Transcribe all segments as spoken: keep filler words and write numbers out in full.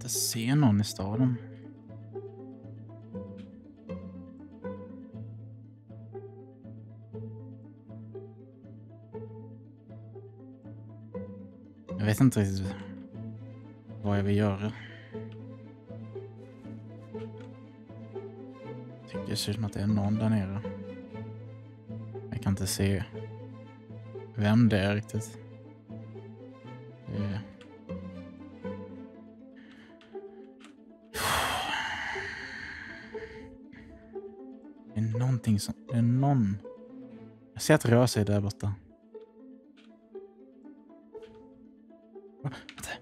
inte se någon i staden. Jag vet inte riktigt vad jag vill göra. Jag tycker det ser ut som att det är någon där nere. Jag kan inte se vem det är riktigt. Det är... det är någonting som... Det är någon... Jag ser att det rör sig där borta. Vänta.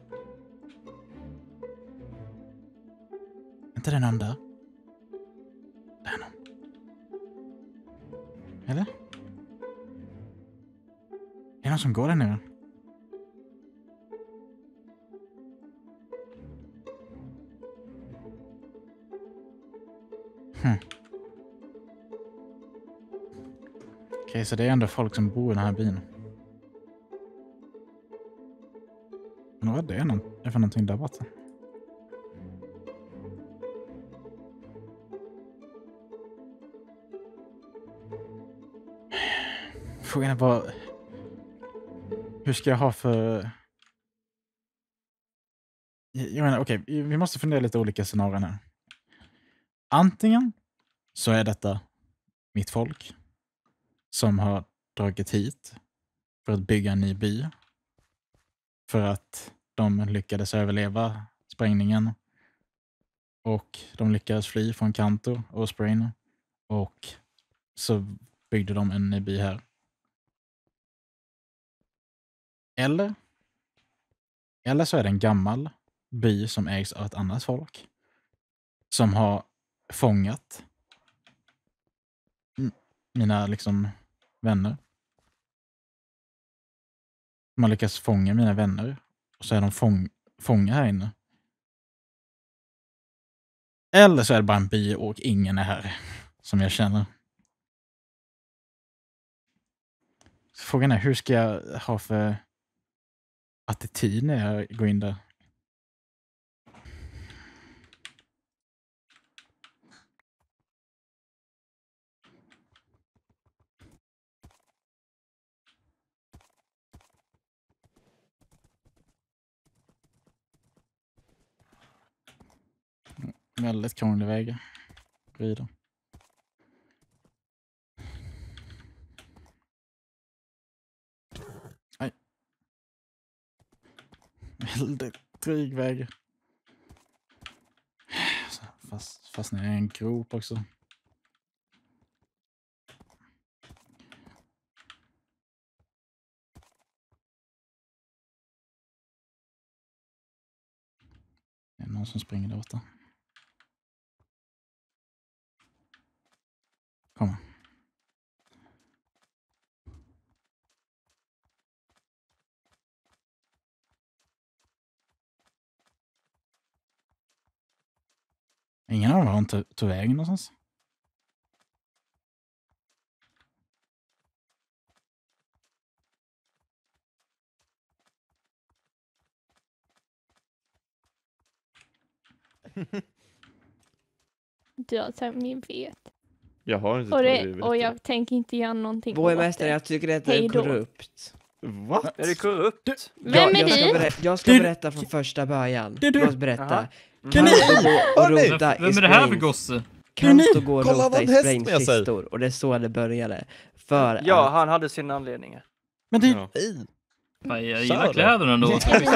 Vänta, det är någon där. Det är någon. Eller? Det är någon som går där nere. Hmm. Okej, okay, så det är ändå folk som bor i den här byn. Men vad är det, någon, är för någonting där borta? Frågan är bara... Hur ska jag ha för... Jag menar, okej, okay, vi måste fundera lite olika scenarier här. Antingen så är detta mitt folk som har dragit hit för att bygga en ny by. För att de lyckades överleva sprängningen. Och de lyckades fly från Kanto och Sprain. Och så byggde de en ny by här. Eller Eller så är det en gammal by som ägs av ett annat folk. Som har fångat mina liksom vänner. Man lyckas fånga mina vänner. Och så är de fång fånga här inne. Eller så är det bara en by och ingen är här. Som jag känner. Så frågan är, hur ska jag ha för attityd när jag går in där? Väldigt krånglig väg. Rida. Nej. Väldigt dryg väg. Fast, fast när jag är en grop också. Det är någon som springer där borta. Kom. Ingen av dem har tog vägen någonstans. Du har sagt min vet. Jag har inte och, det, och jag tänker inte göra någonting. Borgmästare, jag tycker att det är korrupt. Vad? Är det korrupt? Du, Vem jag, är jag, ska du? berätta, jag ska du, berätta från första början. Det du. Jag måste berätta. Kan ni gå och rota Vem är det här för gosse? Kanto gå och Kolla rota vad i hästen Sprains jag kistor. Och det är så det började. För ja, att... han hade sina anledningar. Men det... Ja. Fan, jag gillar kläderna ändå.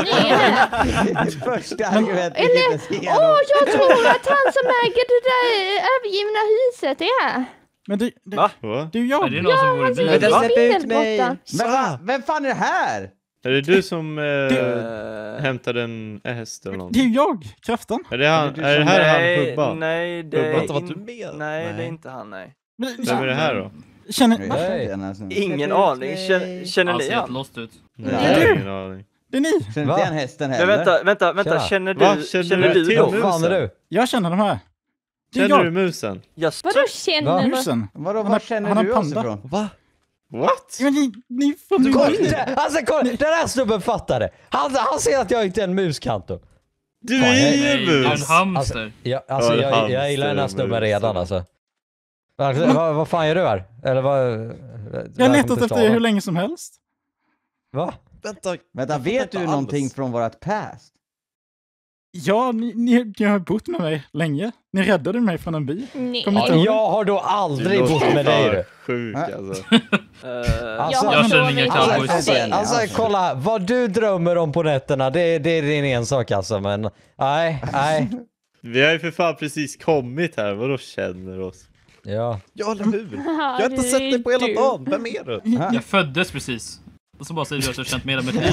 Första argumentet. Eller, åh, jag tror att han som äger det där övergivna huset är. Men det, det, Va? Va? det är ju jag. Är det någon som bor i han bilen? sitter Vänta, i släpp ut bilen mig. borta. Men va? Vem fan är det här? Är det du som eh, Uh, hämtade en häst eller något? Det är ju jag, kraften. Är det, han, Är det du är det som- här nej, han Hubba? nej, det är, Hubba, vad in... du med? nej, det är Nej. inte han, nej. Men, Vem är det här då? känner, Nej. Ingen Släpp ut aning. mig. Känner, känner Han ni ser helt han? lost ut. Nej, Nej. jag har ingen aning. det är ni. Känner inte Va? igen hästen Men heller. vänta, vänta, vänta. Tjena. Känner du, Va? Känner känner du du till dem? musen? Vad fan är du? Jag känner de här. Det är Känner du jag. musen? Just. Vadå känner Va? du? Musen. Vadå, Han var har- känner han har du oss panda. ifrån? Va? What? Men ni, ni får nu... Kolla, alltså kolla, den här snubben fattar det. Han, han ser att jag inte är en muskantto. Du Fan, är jag- Nej, du är en Emus! hamster. Ja, alltså, Ja, jag, hamster jag gillar den här är snubben mus. redan alltså. Alltså, vad, vad fan gör du här? Eller vad? Jag har letat efter er hur länge som helst. Va? Vänta, Vänta, vet du alls. någonting från vårat past? Ja, ni, ni, ni har bott med mig länge. Ni räddade mig från en by. Nej. Kommer inte Ja, ihåg? jag har då aldrig bott med dig du. Sjuk Äh. alltså. Eh, Alltså, Jag känner inga Alltså, cowboys. Alltså, det är ni, alltså alltså. kolla, vad du drömmer om på nätterna, det, det är din ensak alltså, men nej, nej. Vi har ju för fan precis kommit här, vadå känner oss? Ja. Ja, eller hur? Jag har Ja, inte du sett är dig på hela du. dagen. Vem är du? Jag föddes precis. Och så bara säger du att jag har känt med hela mitt liv.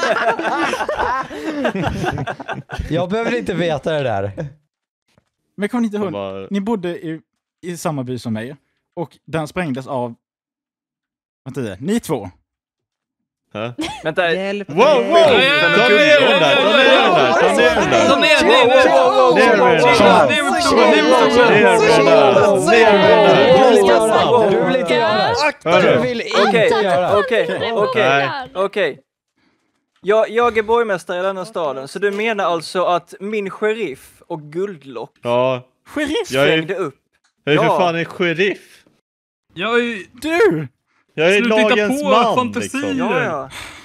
Jag behöver inte veta det där. Men kommer ni inte Och ihåg? bara, Ni bodde i, i samma by som mig. Och den sprängdes av... Vänta det, ni två. hä? Vänta, Hjälp Wow, wow! Ta ner den där, ta ner den där, ta ner den där! Ta ner, ner, ner! Ner med den där! Ner med stolen, ner med stolen! Ner med den där! Ner med den där! Du vill inte göra det. Hörru. Du vill Okej, inte göra det. okej, okej, okej. Jag, jag är borgmästare i denna staden, så du menar alltså att min sheriff och guldlock Ja, Sheriff! jag är, svängde upp? jag är för Ja. fan en sheriff! Jag är ju... Du! Jag är Sluta hitta lagens på man fantasier. liksom. Ja, ja.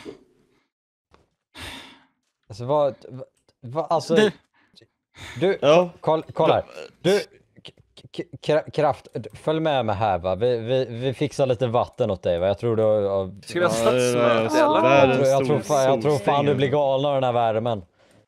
Alltså vad, vad alltså... Det- Du, Ja. kolla, kolla här. Du, k- k- kraft, följ med mig här va. Vi, vi, vi fixar lite vatten åt dig va. Jag tror du har... Ska vi ha Ja, det är stadsmöte eller? världens Jag tror, jag tror, fan, jag tror fan solstänger. du blir galen av den här värmen.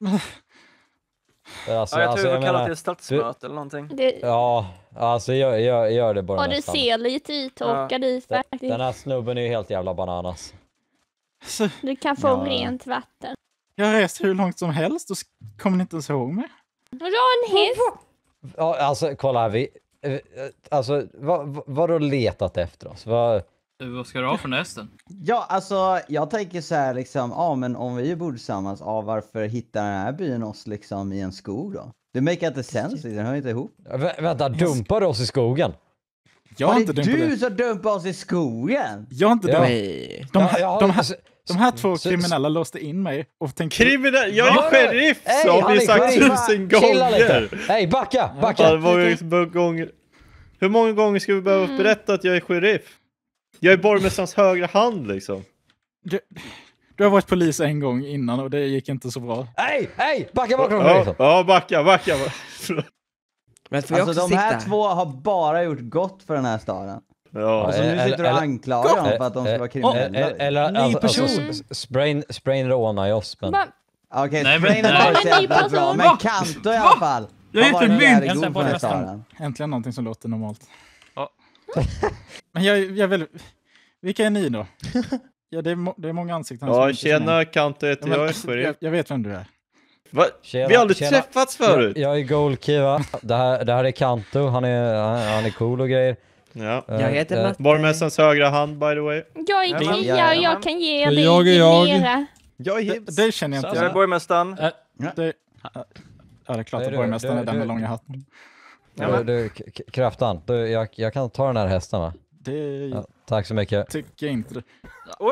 Alltså, Ja, jag alltså, tror jag vi kallar menar, det stadsmöte eller någonting. Det, ja, alltså gör, gör, gör det bara och det nästan. ser lite uttorkad ut Den, faktiskt. den här snubben är ju helt jävla bananas. Så, Du kan få Ja. rent vatten. jag har rest hur långt som helst och s- kommer ni inte ens ihåg mig? Vadå en häst? Ja, alltså kolla här, vi... eh, eh, Alltså, vad, vad, vad har du letat efter oss? Vad... Vad ska du ha för nästen? Ja, alltså jag tänker så här liksom, ja men om vi bor tillsammans, ja varför hittar den här byn oss liksom i en skog då? Det make inte sense, liksom, den hör inte ihop. Vä vänta, dumpar du oss i skogen? Jag har Var inte det dumpat du det. som dumpade oss i skogen? Jag har inte Ja. dumpat. Nej. De, Ja, här- ja, de, här, så- de här två så- kriminella låste in mig och tänkte... Kriminell, jag är Va? sheriff! Hej, Så har han vi är sagt sheriff. tusen Chilla lite! gånger! Hej, backa, Ja, backa! det var ju så gånger. Hur många gånger ska vi behöva berätta att jag är sheriff? Jag är borgmästarens högra hand liksom. Du, du har varit polis en gång innan och det gick inte så bra. Hej, hej, backa bak från Ja, mig! ja backa, backa. Men får jag Alltså också de här sikta? två har bara gjort gott för den här staden. Ja, Alltså nu eller- sitter du och eller- anklagar dem för att de ska Eh, vara eh, kriminella. eh, Eller, Ny alltså, alltså, person. s- s- sprain, sprain rånar ju oss, men... Va? Okej, Nej, men- Sprain nej. var så En ny jävla bra, person. men Va? Kanto i alla fall. Jag har heter varit Mynt. jävligt Hälsa god på för den här nästan. staden. Äntligen någonting som låter normalt. Ja. Men jag, jag vill... Vilka är ni då? Ja, det är, må, det är många ansikten. som ja inte känner tjena, igen. Kanto Ja, heter men, jag, är jag, sheriff. jag vet vem du är. Va? Tjena, Vi har aldrig tjena. träffats förut. Jag, jag är Goldkiva, det här, det här är Kanto, han är, han, han är cool och grejer. Ja. Eh, Jag heter eh, Matte. Borgmästarens högra hand by the way. Jag är Ja, Kia ja, och ja. jag kan ge er det Jag är jag. mera. Jag är Det, Hibbs. det känner jag inte Jag är igen. borgmästaren. Det, ja, det är klart Nej, att du- borgmästaren du- är den med du- långa hatten. du, du, K- K- Kraftan, du, jag, jag kan ta den här hästen va? Det Ja, tack så mycket. tycker jag inte. Oj,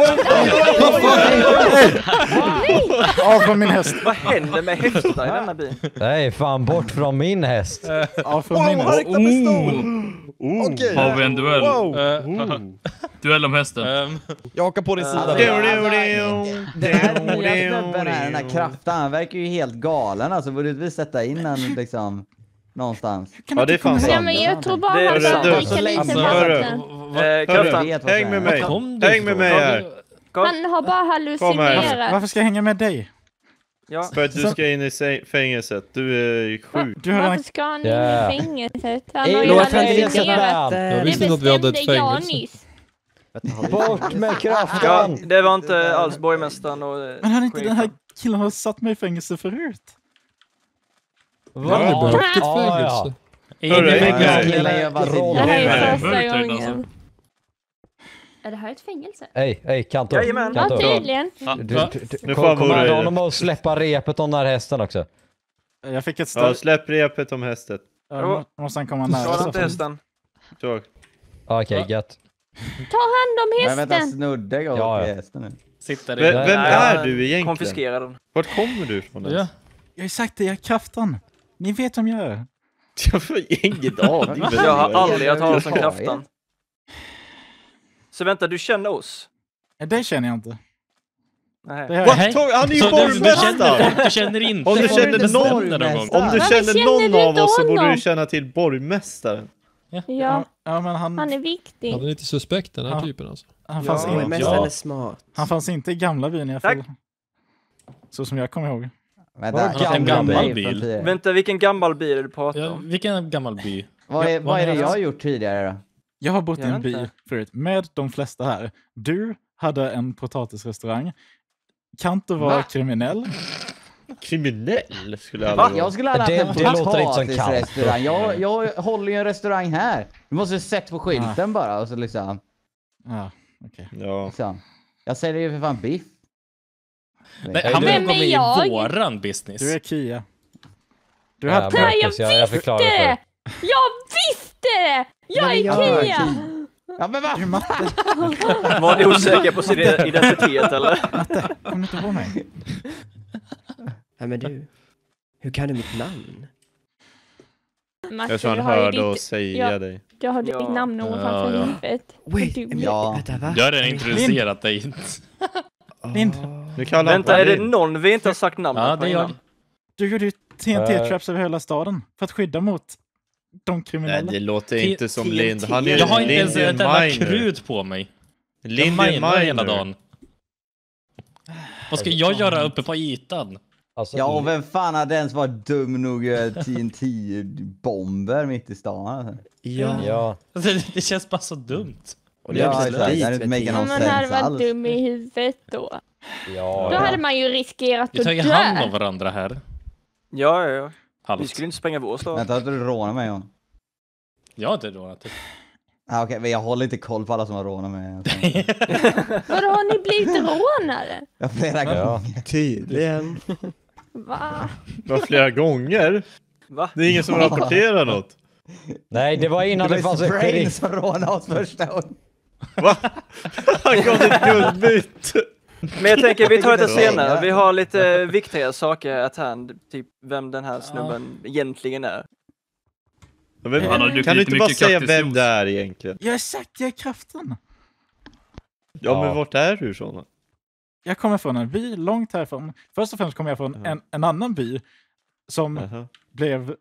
Av från min häst. vad händer med hästar i denna byn? Nej, fan bort från min häst. Av från min Wow, han häst. riktar pistol! Oh. Okej. Har vi en duell? Wow. Eh, Duell om hästen. ehm, Jag hakar på din sida. Alltså, Deo, där. deo, deo. Den här nya snubben här, den här kraften, han verkar ju helt galen alltså. Borde vi sätta in den liksom någonstans? Kan Ja, inte det är fan komma Ja, sant. men jag tror bara Det är han sant. ska Du- dricka lite alltså, hörru. vatten. Eh, kraften. vet vad Häng som med är. mig. kom du Häng med ifrån? mig här. Kom. Han har bara Kom här. hallucinerat. Varför ska jag hänga med dig? Ja. För att du ska in i se- fängelset. Du är sjuk. Du har redan... Varför ska han in Ja. i fängelset? Han Ej, har ju låt hallucinerat. fängelset Det Jag visste inte att vi hade ett bestämde jag fängelse. nyss. Bort med Ja, kraften! det var inte alls borgmästaren och eh, Men har inte den här sheriffen. killen har satt mig i fängelse förut? Jag har aldrig behövt ett Ja, ja. fängelse. Hörru, Ja, häng med. killen gör bara sitt Roll. Det här Nej, är nej, första mörkt höjd, gången. alltså. Är det här ett fängelse? Hej, hej Kanto. Jajamän. Ja, Kanto. tydligen. Ja, Du, va? du, du, Nu kom, fan kom vore här det. honom att släppa repet om den här hästen också. Jag fick ett Ja, större... släpp repet om hästet. Ja, då måste han komma nära. Skada så inte fall. hästen. Så. Okej, Ja. gött. Ta hand om Men vänta, hästen. snudde går Ja, till ja. hästen nu. Sitter Vem, i. vem Nej, är ja, du egentligen? Konfiskera den. Vart kommer du ifrån? Ja. ens? Jag har sagt det, jag är kraften. Ni vet vem jag är. Jag får ingen aning. Jag har aldrig hört talas om kraften. Så vänta, du känner oss? Det känner jag inte. Nej. Det här... What? Han är ju borgmästare! Du känner inte. Om du känner någon, om du känner någon av oss så borde du känna till borgmästaren. Ja, ja, ja men han... han är viktig. Han är lite suspekt den här han, typen alltså. Han fanns, ja, inte, ja. är smart. han fanns inte i gamla byn i alla fall. Så som jag kommer ihåg. Vänta, en gammal bil. Vänta, vilken gammal bil är du pratar om? Ja, vilken gammal by? Vad är, ja, vad är det jag har gjort tidigare då? Jag har bott i en by inte. förut med de flesta här. Du hade en potatisrestaurang. Kanto var Va? kriminell. Kriminell skulle jag aldrig Jag skulle ha haft Det- en det låter inte som potatisrestaurang. Jag, jag håller ju en restaurang här. Du måste ha sett på skylten bara och så liksom. Ja, okej. Ja. liksom. Jag säljer ju för fan biff. Nej, han Vem vill gå är med jag? i våran business. Du är Kia. Du Ja, hade... Nej, jag Marcus, jag, jag förklarar visste för det! Jag visste det! Jag är jag Kia! Ja men vad? Du är matte. Var ni osäker på sin identitet eller? Matte, kom inte på mig. Nej men du, hur kan du mitt namn? Matte, Jag tror han du har ju hörde ditt- oss säga ja. dig. Du har ditt Ja. namnord Ja, framför ja. huvudet. Wait, Du- men, Ja. vänta va? Jag har redan introducerat dig. Lind. Nu kallar han Vänta, är det Lind. någon vi inte har sagt namnet Ja, på det är jag. innan? Du gjorde ju T N T-traps över hela staden. För att skydda mot de Nej, kriminella. det låter T- inte som T N T. Lind. Han är Jag har inte ens Lind är ett enda miner. krut på mig. Jag Lind är minar hela miner. dagen. Vad ska jag göra uppe på ytan? Alltså, Ja och vem fan hade ens varit dum nog att göra T N T-bomber mitt i stan? Alltså. Ja. Ja, Alltså, det, det känns bara så dumt. Och det är Ja, också exakt. dit, Det hade vet inte du. make Om någon man hade sens varit alls. dum i huvudet då. ja, Då ja. hade man ju riskerat Vi tar ju att hand om dö. varandra här. Ja, ja, ja. Vi Halvt. skulle inte spränga vår stad. Vänta, att du rånar mig John. Jag har inte rånat. Ah, Okej, men jag håller inte koll på alla som har rånat mig. Alltså. Vadå, har ni blivit rånare? Jag flera Ja. gånger. Tydligen. Va? Det var flera gånger. Va? Det är ingen som rapporterar något. Nej, det var innan det, Det fanns var en Sprain sheriff. som rånade oss första gången. Va? Han gav ett guldbytt. Men jag tänker, vi tar det Vilket är senare. bra. Vi har lite viktigare saker att hand. Typ vem den här snubben egentligen är. Ja, men, Han har druckit kan du lite inte bara mycket säga kaktusjuice. vem det är egentligen? Jag har sagt jag är kraften. Ja, Ja. men vart är du såna? Jag kommer från en by långt härifrån. Först och främst kommer jag från Jaha. en, en annan by som Jaha. blev...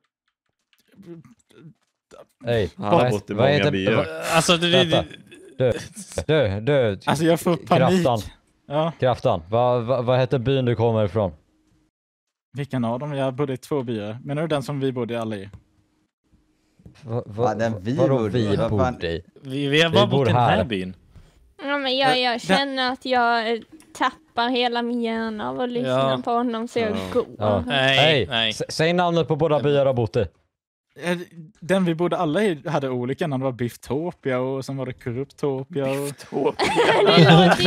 Hej, Han har vad- bott i vad många heter- byar. vad- Alltså, det, det, Vänta. Du, du, du. Alltså jag får panik. Kraftan, Ja, kraftan. Vad va, vad heter byn du kommer ifrån? vilken av dem? Jag bodde i två byar. Men nu är den som vi bodde alla i. Va, va, Ja, den vi vadå bodde i? vi Vad fan- bodde i? vi, vi har bara Vi bor bott i den här här. byn. Ja, men jag, jag känner att jag eh, tappar hela min hjärna av att lyssna Ja. på honom så jag Ja. går. Ja. Nej, Hej, nej. s- säg namnet på båda byar du har bott i. Eh, Den vi bodde alla i hade olika namn. Det var Bifftopia och sen var det Korruptopia. Och... Det låter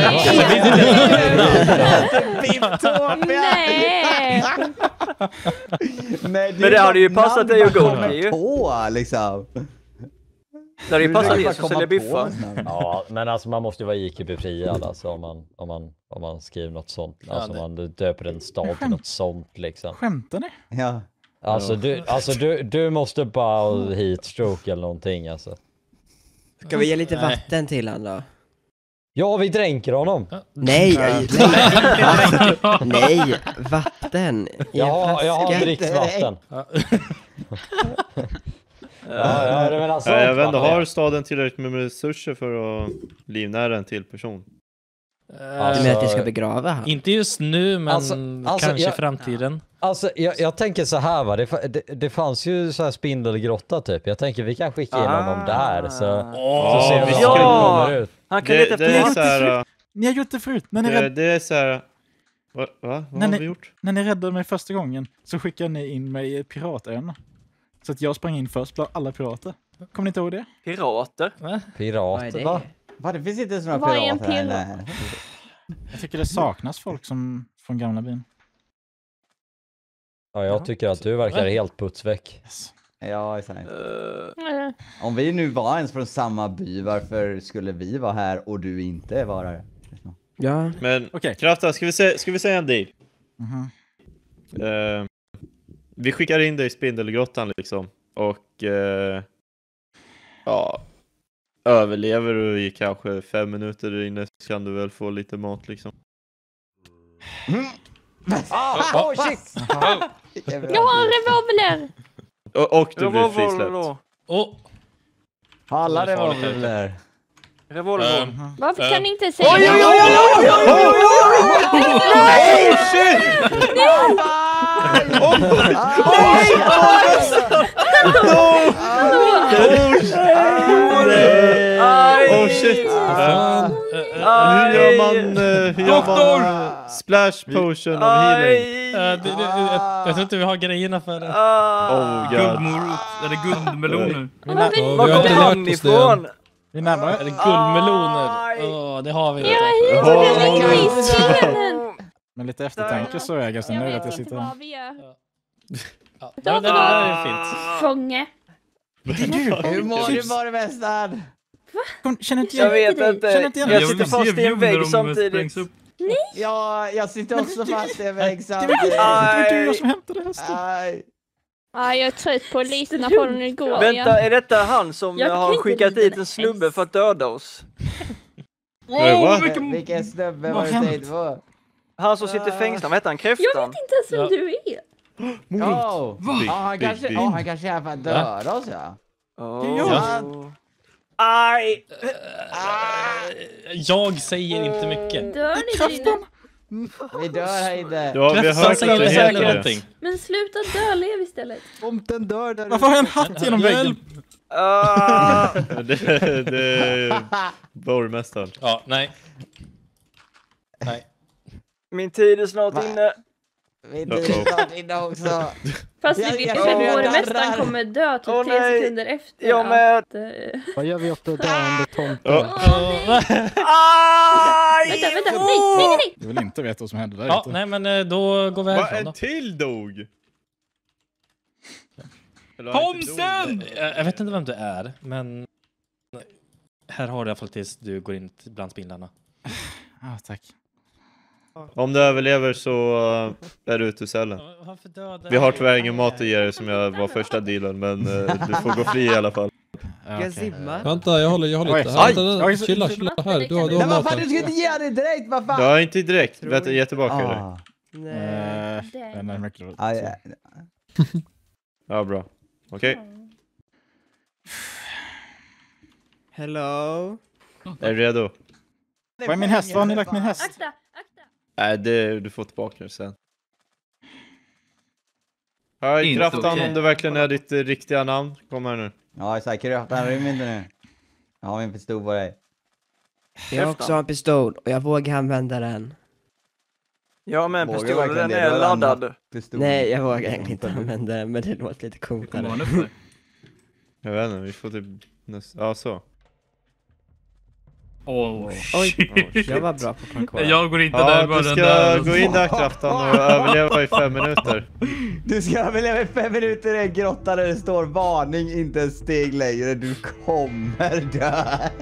ju... Nej! Nej, Men det hade ju passat dig att gå med till ju. på liksom. Det hade ju passat Du er bara som komma säljer på biffar. ett namn. Ja, men alltså man måste ju vara I Q-befriad alltså om man, om man, om man skriver något sånt. Alltså det- man döper en stad till något sånt liksom. Skämtar ni? Ja. Alltså, du, alltså du, du måste bara heatstroke eller någonting alltså. Ska vi ge lite Nej. vatten till han då? Ja, vi dränker honom. Nej, nej, nej, nej, vatten. I en Jag har, jag har flaska. dricksvatten. Ja, ja, det menar Ja, jag vet inte, vatten. har staden tillräckligt med resurser för att livnära en till person? Du menar att jag ska begrava han? Inte just nu, men Alltså- alltså, kanske i jag- framtiden. Alltså, jag, jag tänker så här va, det, fa- det, det fanns ju så här spindelgrotta typ. Jag tänker vi kan skicka in honom där så, Ah. så ser vi vi vad ska- som Ja! kommer ut. Han kan Det, leta det efter är så här... Ni har gjort det förut. När ni, Det, rädd... det är så här... Va? Va? Vad Nej, har nej. vi gjort? när ni räddade mig första gången så skickade ni in mig i piratön. Så att jag sprang in först bland alla pirater. Kommer ni inte ihåg det? pirater. Pirater va? Va, det finns inte såna Vad är en pirater här. pirat? Nej. Jag tycker det saknas folk som från gamla byn. Ja, jag tycker att du verkar helt putsväck. Yes. Ja, exakt. Uh, Eh, Om vi nu var ens från samma by, varför skulle vi vara här och du inte vara här? Ja. Men Okej. Krafta, ska vi, se, ska vi säga en deal? Mhm. Eh, Vi skickar in dig i spindelgrottan liksom. Och eh, ja, överlever du i kanske fem minuter där inne så kan du väl få lite mat liksom. Ah, oh shit! Jag har en revolver! Och, och du blir frisläppt. Oh. Alla revolver. Revolver. Um, Varför uh, kan ni inte säga... Oj, oj, oj, oj, oj, oj, oj, oj, oj, oh shit! Oh shit! Hur gör man, hur gör man splash potion of healing? Uh, det, det, jag, jag tror inte vi har grejerna för det. Oh god. Guldmorot, eller guldmeloner. Var kommer han ifrån? Vi närmar Eller guldmeloner. Åh, det har vi. Men lite eftertanke så är jag ganska nöjd att jag sitter här. Ja, det, det, det där är fint. Fånge. Hur mår du bara Västad? Känner inte Jag vet inte. Känner inte igen. Jag sitter fast i en vägg samtidigt. Nej. Ja, jag sitter också fast i en vägg Det samtidigt. var inte jag som hämtade hästen. Aj. Ja, jag är trött på att lyssna på den igår. Vänta, är detta han som Jag har kan skickat inte dit en snubbe för att döda oss? Wow, Vilken, vilken snubbe var det tänkt på? Han som sitter fängslad, vad heter han? Jag Kräftan? vet inte ens vem Ja. du är. Oh. Big, Ja, han big, kanske, big. ja, han kanske är här för att döda oss, ja. Oh. Aj! Jag säger inte mycket. Dör ni där inne? Vi dör här inne. Ja, vi har Kräftan hört säger att det inte heller heter någonting. Men sluta dö, lev istället. Om den dör där. Varför har jag en hatt genom väggen? Ah. det. Det är borgmästaren. Ja, nej. Nej. Min tid är snart Va? inne. Vi är snart inne också. Fast Jag- vi vet jag ju känner att hur jag borgmästaren darrar. kommer dö typ Åh, tre nej. sekunder efter. Jag med. Att, eh, Vad gör vi åt det döende tomten? Ja. Aj! Vänta, vänta, nej, nej, nej, nej. Du vill inte veta vad som hände där Ja, ute. nej men eh, då går vi Va, härifrån en då. till dog! Eller har han inte Thomsen! dog? Jag, jag vet inte vem du är, men här har du i alla fall tills du går in bland spindlarna. Ah, tack. Om du överlever så uh, är du ute ur cellen. Varför dödar Vi har tyvärr ingen mat att ge dig som jag var första dealen, men uh, du får gå fri i alla fall. Ja, Jag okej. simmar. Vänta, jag håller, jag håller Oj, lite. aj. Vänta, Oj, chilla, chilla här. Du har, du har Nej, vad fan, maten. du ska inte ge det direkt, vad fan? Ja, inte direkt. Vänta, ge tillbaka det. Ah. Nej. Eh, jag vet inte hur mycket det var. Aj, aj. Ja, bra. Okej. Hello. Är du redo? Var är min häst? Var har ni lagt min häst? Akta, akta. Nej, det, du får tillbaka det sen. Hej, Inte Kraftan, okej. om det verkligen är ditt eh, riktiga namn. Kom här nu. Ja, så här, Kraftan, rym inte nu. Jag har min pistol på dig. Jag har också en pistol och jag vågar använda den. Ja, men Vågar pistolen verkligen den det? är Du har laddad. Pistol. Nej, jag vågar egentligen inte använda den, men det låter lite Kommer coolare. han upp där? Jag vet inte, vi får typ... näst- Ja, så. Åh, Oj, Oh, jag var bra på parkour. jag går inte Ja, där. du bara den ska där. gå in där, Kraftan, och överleva i fem minuter. Du ska överleva i fem minuter i en grotta där det står varning, inte ett steg längre. Du kommer dö.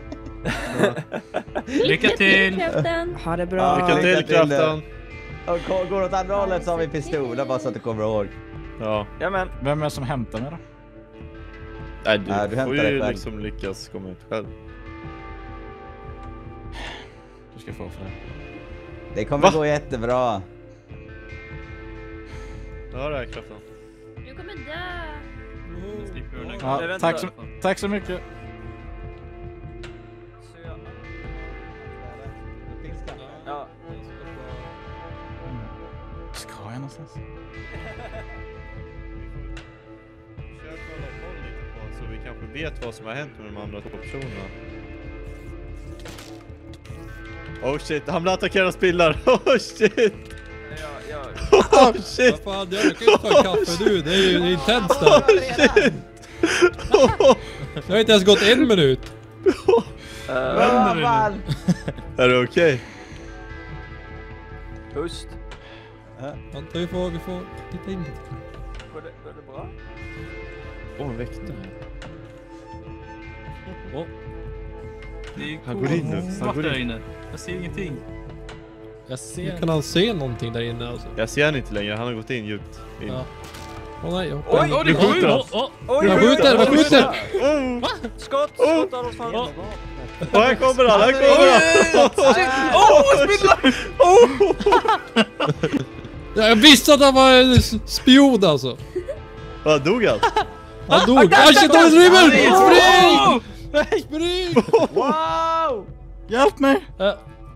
Lycka till! Kraften. Ha det Ja. bra. Lycka till, lycka till Kraftan. Och gå- går åt andra hållet så har vi pistoler, bara så att du kommer ihåg. Ja. Jamen. Vem är det som hämtar mig då? Nej, du, Nej, du får hämtar dig ju själv. liksom lyckas komma ut själv. Du ska få för det. Det kommer Va? gå jättebra. Ja, det är Kraftan. Du kommer dö. Nu slipper du den här Ja, gången. tack, så, tack så mycket. Så jag... Ja. Ska jag någonstans? Försök hålla koll lite på så vi kanske vet vad som har hänt med de andra två personerna. Oh shit, han blir attackerad av spillar. Oh shit. Ja, ja. Oh shit. Vad fan, jag kan inte ta en kaffe du. Det är ju intensivt där. Shit. Jag har inte ens gått en minut. Uh, Vad fan? Är det okej? Pust. Vänta, vi får, vi får titta in lite. Går det, går det bra? Åh, en väktare. Åh. Det är Han går in nu, han svart går där in. inne. Jag ser ingenting. Jag ser... Kan han se någonting där inne alltså? Jag ser han inte längre, han har gått in djupt in. Ja. Åh nej, jag hoppar. Oj, in. oj, Du skjuter oj, oss. oj, oj, Jag oj, skjuter, jag oj, skjuter! Oh. Skott, skott, Adolf fan. Oh, här kommer han, här kommer han! Åh, spindlar! Ja, jag visste att han var en spion alltså. Vad dog han? Han dog. Ah shit, han rymmer! Spring! Spring! Wow! Hjälp mig! Uh,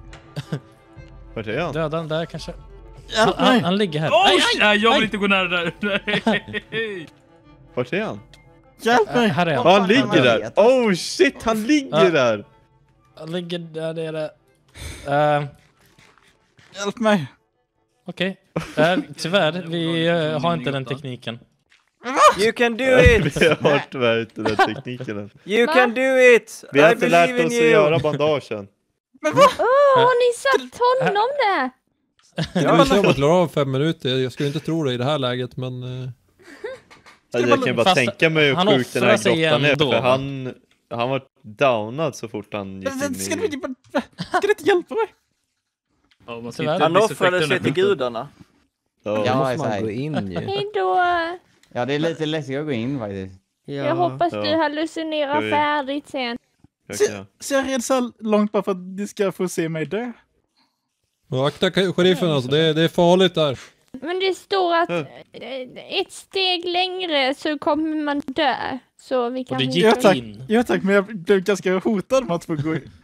Vart är han? döda den där kanske. Hjälp Han, mig! han ligger här. Oj, Aj, aj, nej, jag vill aj. inte gå nära där. Nej. Vart är han? Hjälp mig! Äh, här är Ja, han. han ligger där! Oh shit, han ligger Ja. där! Han ligger där nere. Uh, Hjälp mig! Okej. Okay. Uh, tyvärr, vi uh, har inte den tekniken. You can do it! Vi har tyvärr inte den tekniken än. You Va? can do it! Vi har I inte believe lärt in oss att you! göra bandagen. Men vad? Åh, har ni satt honom där? Jag vill se om jag klarar av fem minuter. Jag skulle inte tro det i det här läget, men... Uh... Alltså, jag kan bara Fast tänka mig hur han sjukt den här offrar sig grottan är. ändå, För va? han, han var downad så fort han gick Men Ska in du i... inte bara- ska du inte hjälpa mig? Ja, man Tyvärr. sitter Han i offrade sig till effekterna. gudarna. Ja. Ja, måste exakt. man gå in ju. Hej då. Ja, det är lite läskigt att gå in faktiskt. Ja. Jag hoppas Ja. du hallucinerar Ska vi- färdigt sen. Okej. Så jag är rädd så här långt bara för att ni ska få se mig dö. Och akta sheriffen alltså, det är, det är farligt där. Men det står att Mm. eh, ett steg längre så kommer man dö. Så vi kan Och det inte- gick Ja tack, in. ja, tack men jag blev ganska hotad med att få gå in.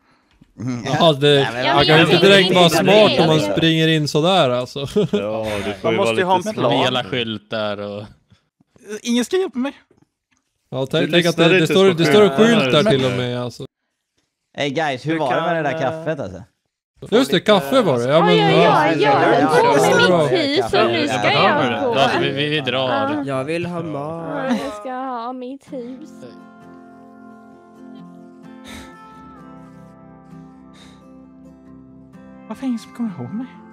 Ja, det, Nej, men Ja, man men kan jag inte tänker direkt inte vara det. smart om man Jag- springer in sådär alltså. Ja, du får Man ju måste ju vara ha lite en plan. Hela skyltar och... Ingen ska hjälpa mig. Ja, Du tänk, tänk att det, lyssnar det, inte står, på det står en skyltarna. skylt där till och med alltså. Hey guys, hur Du var det med det kan, där kaffet alltså? Just det, kaffe var det. Ja, men, Oj, oj, ja. oj, jag höll Ja, på ja, med ja, mitt ja, hus ja, och nu ja, ska ja, jag gå. Ja, vi, vi, vi drar. Ja. Jag vill ha Ja, mat. jag ska ha mitt hus. Varför är ingen som kommer ihåg mig?